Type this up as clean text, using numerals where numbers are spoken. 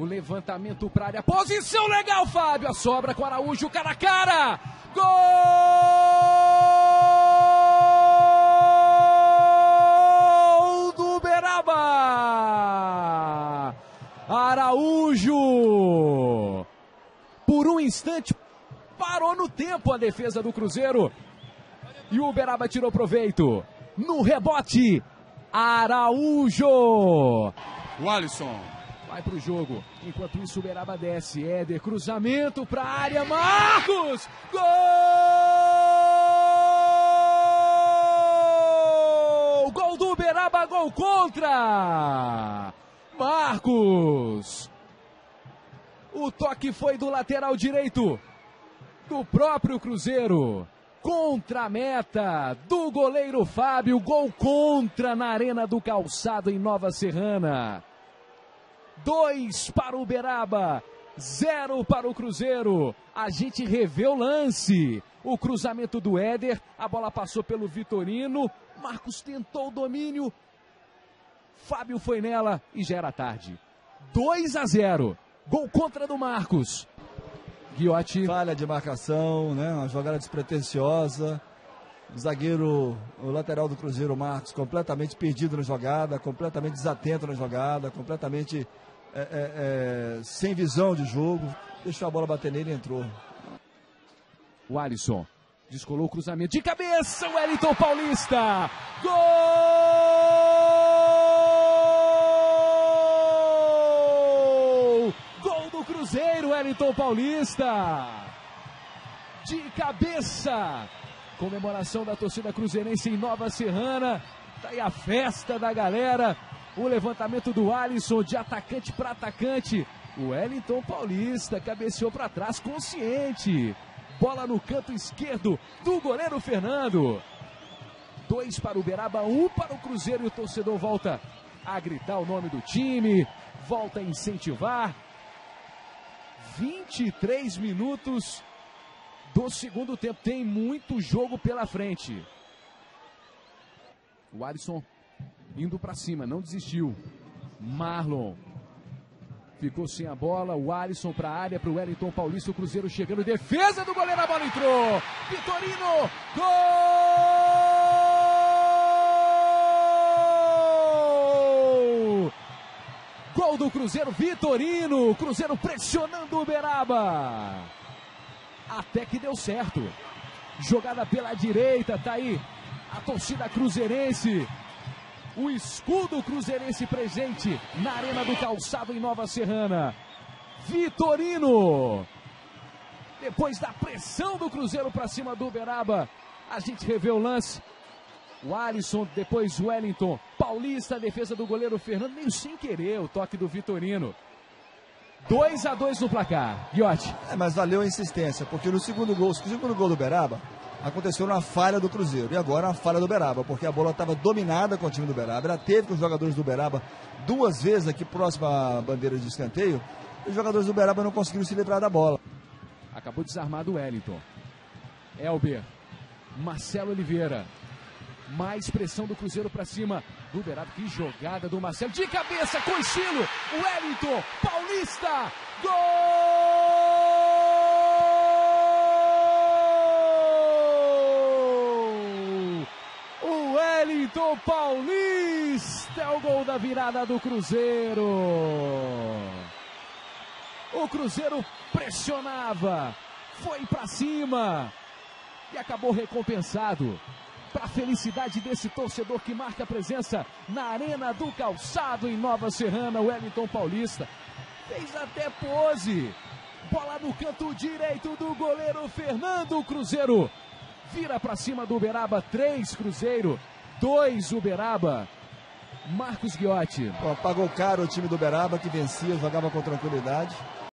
O levantamento para área. Posição legal, Fábio. A sobra com Araújo, cara a cara. Gol do Uberaba. Araújo. Por um instante, parou no tempo a defesa do Cruzeiro. E o Uberaba tirou proveito. No rebote, Araújo. O Alisson. Vai pro jogo. Enquanto isso, o Uberaba desce. Éder, cruzamento pra área. Marcos! Gol! Gol do Uberaba, gol contra! Marcos! O toque foi do lateral direito do próprio Cruzeiro. Contra a meta do goleiro Fábio. Gol contra na Arena do Calçado em Nova Serrana. 2 para o Uberaba, 0 para o Cruzeiro. A gente revê o lance. O cruzamento do Éder, a bola passou pelo Vitorino. Marcos tentou o domínio. Fábio foi nela e já era tarde. 2-0. Gol contra do Marcos. Guiotti. Falha de marcação, né? Uma jogada despretensiosa. O zagueiro, o lateral do Cruzeiro, Marcos, completamente perdido na jogada, completamente desatento na jogada, completamente sem visão de jogo. Deixou a bola bater nele e entrou. O Alisson descolou o cruzamento de cabeça. O Wellington Paulista. Gol! Gol do Cruzeiro, Wellington Paulista. De cabeça. Comemoração da torcida cruzeirense em Nova Serrana. Tá aí a festa da galera. O levantamento do Alisson de atacante para atacante. O Wellington Paulista cabeceou para trás consciente. Bola no canto esquerdo do goleiro Fernando. 2 para o Uberaba, 1 para o Cruzeiro. E o torcedor volta a gritar o nome do time. Volta a incentivar. 23 minutos do segundo tempo. Tem muito jogo pela frente. O Alisson indo para cima, não desistiu. Marlon ficou sem a bola. O Alisson para a área, para o Wellington Paulista. O Cruzeiro chegando, defesa do goleiro, a bola entrou. Vitorino, gol! Gol do Cruzeiro, Vitorino. Cruzeiro pressionando o Uberaba. Até que deu certo. Jogada pela direita, tá aí a torcida cruzeirense. O escudo cruzeirense presente na Arena do Calçado em Nova Serrana. Vitorino. Depois da pressão do Cruzeiro para cima do Uberaba, a gente revê o lance. O Alisson, depois o Wellington Paulista, a defesa do goleiro Fernando, meio sem querer o toque do Vitorino. 2-2 no placar. Guiotti. Mas valeu a insistência, porque no segundo gol do Uberaba aconteceu uma falha do Cruzeiro. E agora uma falha do Uberaba, porque a bola estava dominada com o time do Uberaba. Ela teve com os jogadores do Uberaba 2 vezes aqui próximo à bandeira de escanteio. E os jogadores do Uberaba não conseguiram se livrar da bola. Acabou desarmado o Wellington. Elber. Marcelo Oliveira. Mais pressão do Cruzeiro para cima do Uberaba. Que jogada do Marcelo. De cabeça, com estilo. O Wellington Paulista. Gol! O Wellington Paulista é o gol da virada do Cruzeiro. O Cruzeiro pressionava. Foi para cima. E acabou recompensado. Para a felicidade desse torcedor que marca a presença na Arena do Calçado em Nova Serrana, o Wellington Paulista fez até pose. Bola no canto direito do goleiro Fernando. Cruzeiro vira para cima do Uberaba. 3 Cruzeiro, 2 Uberaba. Marcos Guiotti. Pagou caro o time do Uberaba, que vencia, jogava com tranquilidade.